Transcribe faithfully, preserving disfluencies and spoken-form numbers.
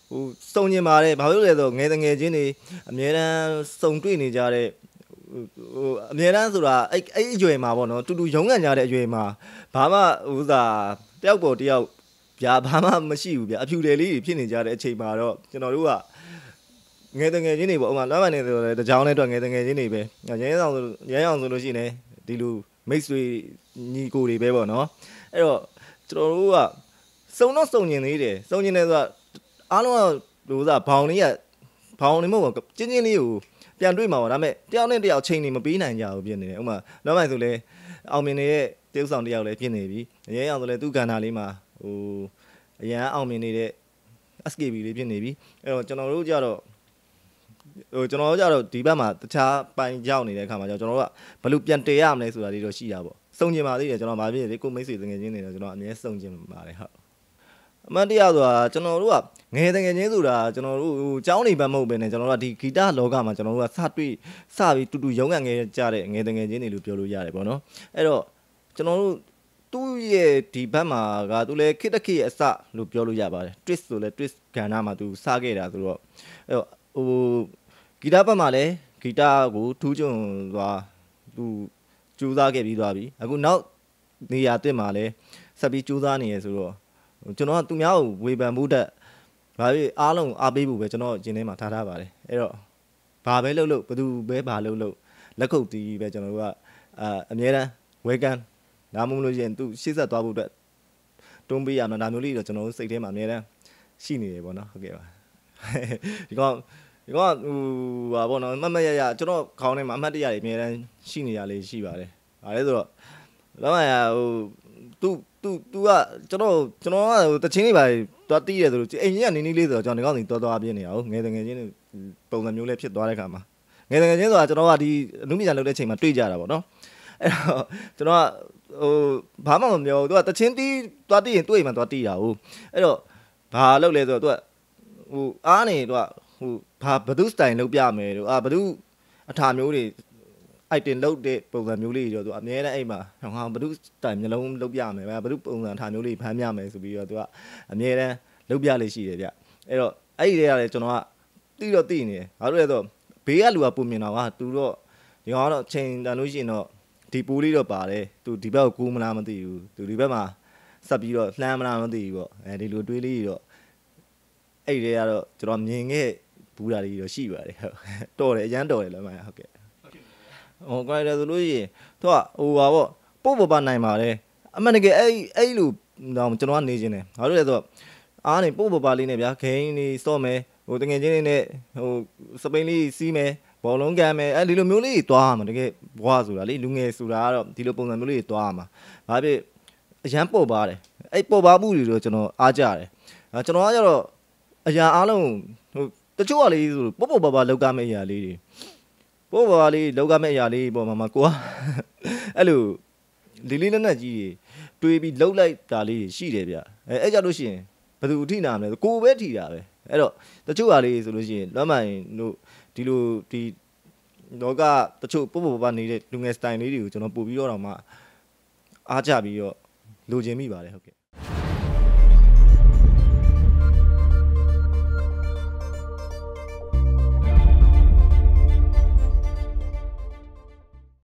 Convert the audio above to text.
ဟိုစုံညင်ပါတယ်ဘာလို့လဲဆိုငယ်တငယ်ချင်းတွေအမြဲတမ်းစုံတွေ့နေကြတဲ့ဟိုအမြဲတမ်းဆိုတာအဲ့အဲ့အရွယ်မှာပေါ့နော်တူတူရုံးကန်ကြတဲ့အရွယ်မှာဘာမှဥစားတယောက်ပေါ်တယောက်ဗျာဘာမှမရှိဘူးဗျာအဖြူတယ်လေးတွေဖြစ်နေကြတဲ့အချိန်မှာတော့ကျွန်တော်တို့ကငယ်တငယ်ချင်းတွေပေါ့ဥမာလမ်းမနေဆိုတော့တကြောင်နဲ့တော့ငယ်တငယ်ချင်းတွေပဲရဲရဲအောင်ဆိုရဲအောင်ဆိုလို့ရှိရင်ဒီလိုမိတ်ဆွေညီကိုတွေပဲပေါ့နော်အဲ့တော့ကျွန်တော်တို့ကစုံတော့စုံညင်သေးတယ်စုံညင်တယ်ဆိုတာအားလုံးကလို့စားဘောင်လေးကဘောင်နေမဟုတ်ကျင်းချင်းလေးကိုပြန်တွေ့မှာပါဒါပေမဲ့တယောက်နဲ့တယောက်ချိန်နေမပေးနိုင်ကြဘူးဖြစ်နေတယ်ဥမာနောက်မှဆိုလဲအောင်မြင်နေတဲ့တရုတ်ဆောင်တယောက်လည်းဖြစ်နေပြီရဲအောင်ဆိုလဲသူ့ကဏ္ဍလေးမှာဟိုအရန်အောင်မြင်နေတဲ့ S K B လေးဖြစ်နေပြီအဲ့တော့ကျွန်တော်တို့ကြတော့ဟိုကျွန်တော်တို့ကြတော့ဒီဘက်မှာတခြားပိုင်ရောက်နေတဲ့အခါမှာကျွန်တော်တို့ကဘယ်လိုပြန်တည်ရမလဲဆိုတာလေးတော့ရှိတာပေါ့စုံကျင်ပါသေးတယ်ကျွန်တော်မဖြစ်လေကိုမိတ်ဆွေတငယ်ချင်းတွေတော့ကျွန်တော်အမြဲစုံကျင်ပါတယ်ဟုတ်အမှန်တရားဆိုတာကျွန်တော်တို့ကငယ်တငယ်ချင်းဆိုတာကျွန်တော်တို့ဟိုကျောင်းနေဘက်မဟုတ်ဘဲနဲ့ကျွန်တော်တို့ကဒီဂီတလောကမှာကျွန်တော်တို့ကစတွေ့စပြီးတူတူရုံးကန်ငယ်ကြတဲ့ငယ်တငယ်ချင်းတွေလို့ပြောလို့ရတယ်ပေါ့နော်အဲ့တော့ကျွန်တော်တို့သူ့ရဲ့ဒီဘက်မှာကသူလည်းခစ်တခိအစလို့ပြောလို့ရပါတယ် twist ဆိုလဲ twist ကဏ္ဍမှာသူစခဲ့တာဆိုတော့အဲ့တော့ဟိုဂီတဘက်မှာလည်းဂီတကိုထူးချွန်စွာသူကြိုးစားခဲ့ပြီးသွားပြီအခုနောက်နေရာတက်မှာလည်းဆက်ပြီးကြိုးစားနေရဆိုတော့ကျွန်တော်ကသူများကိုဝေဖန်မှုတက်ဘာဖြစ်အားလုံးအားပေးဖို့ပဲကျွန်တော်ကျင်ထဲမှာထားထားပါတယ်အဲ့တော့ဘာပဲလုပ်လို့ဘယ်သူပဲဘာလုပ်လို့လက်ခုပ်တီးပဲကျွန်တော်တို့ကအာအမြဲတမ်းဝဲကန်ဒါမှမဟုတ်လို့ရင်သူရှေ့ဆက်သွားဖို့အတွက်တွန်းပေးရမှာဒါမျိုးလေးတော့ကျွန်တော်တို့စိတ်ထဲမှာအမြဲတမ်းရှိနေတယ်ပေါ့နော်ဟုတ်ကဲ့ပါဒီကောင်ဒီကောင်ဟိုဟာပေါ့နော်မမရရကျွန်တော်ခေါင်းထဲမှာအမှတ်တရတွေအမြဲတမ်းရှိနေရလေးရှိပါတယ်ဒါလည်းဆိုတော့လောကရဟိုသူသူသူကကျွန်တော်ကျွန်တော်ကတချင်းလေးပါသွားတီးတယ်ဆိုလို့အိမ်ကြီးကနေနေလေးဆိုတော့ကျွန်တော်ဒီကောင်စီသွားသွားပြင်းနေတာဟုတ်ငယ်တငယ်ချင်းပုံစံမျိုးလေးဖြစ်သွားတဲ့ခါမှာငယ်တငယ်ချင်းဆိုတာကျွန်တော်ကဒီအမှုမြင်လုပ်တဲ့အချိန်မှာတွေ့ကြတာပေါ့နော်အဲ့တော့ကျွန်တော်ကဟိုဘာမှမပြောသူကတချင်းတီးသွားတီးရင်တွေ့မှသွားတီးတာဟုတ်အဲ့တော့ဘာလုပ်လဲဆိုတော့သူကဟိုအားနေသူကဟိုဘာဘဒုစတိုင်လုပ်ပြမယ်တို့အာဘဒုအထာမျိုးတွေအိုက်တင်လုပ်တဲ့ပုံစံမျိုးလေးတွေတော့သူအများနဲ့အဲ့မှာငါဘဒုတိုင်မျိုးလုံးလုပ်ပြမယ်ဗျာဘဒုပုံစံအထာမျိုးလေးဖမ်းပြမယ်ဆိုပြီးတော့သူကအများနဲ့လုပ်ပြလေးရှိတယ်ဗျအဲ့တော့အဲ့ဒီတည်းကလည်းကျွန်တော်ကတီးတော့တီးနေတယ်ဘာလို့လဲဆိုတော့ဘေးကလူကပုံမြင်တော့ကသူတော့ဒီကောင်ကတော့ချိန်တန်လို့ရှိရင်တော့ဒီပိုးလေးတော့ပါတယ်သူဒီဘက်ကိုကူးမလားမသိဘူးသူဒီဘက်မှာဆက်ပြီးတော့လှမ်းမလားမသိဘူးပေါ့အဲဒီလိုတွေးလေးတော့အဲ့ဒီတည်းကတော့ကျွန်တော်မြင်ခဲ့ဘူးတာလေးတော့ရှိပါတယ်ဟုတ်တော်တယ်အရန်တော်တယ်လည်းမဟုတ်ကဲ့ဟိုကွာတယ်ဆိုလို့ရှိရင်သူကဟိုပါပေါ့ပို့ပပနိုင်ပါတယ်အမှန်တကယ်အဲ့အဲ့လိုတော့ကျွန်တော်ကနေခြင်းတယ်ဘာလို့လဲဆိုတော့အားနေပို့ပပလေးနဲ့ဗျာဂိမ်းလေးစော့မယ်ဟိုတငယ်ချင်းလေးနဲ့ဟိုစပိန်လေးစီးမယ်ဘောလုံးကန်မယ်အဲ့ဒီလိုမျိုးလေးတွားမှာတကယ်ဘွားဆိုတာလေလူငယ်ဆိုတာကတော့ဒီလိုပုံစံမျိုးလေးတွားမှာဘာဖြစ်အရန်ပေါ်ပါတယ်အဲ့ပေါ်ပါမှုတွေတော့ကျွန်တော်အားကြတယ်ကျွန်တော်ကကြတော့အရာအားလုံးဟိုတချို့ကလေဆိုပေါ့ပေါ့ပါပါလောက်ကမဲ့အရာလေးတွေပေါ့ပါပါလေးလောက်ကမဲ့အရာလေးပေါ်မှာမှာကိုကအဲ့လိုလီလီလက်နက်ကြီးတွေတွေးပြီးလှုပ်လိုက်တာလေးရှိတယ်ဗျအဲအဲ့ကြလို့ရှိရင်ဘယ်သူထိနာမလဲကိုပဲထိတာပဲအဲ့တော့တချို့ကလေးဆိုလို့ရှိရင်လွမ်းမိုင်တို့ဒီလိုဒီလောကတချို့ပေါ့ပေါ့ပါပါနေတဲ့လူငယ်စတိုင်လေးတွေကိုကျွန်တော်ပို့ပြီးတော့တော့မှအားကြပြီးတော့လိုချင်မိပါတယ်ဟုတ်ကဲ့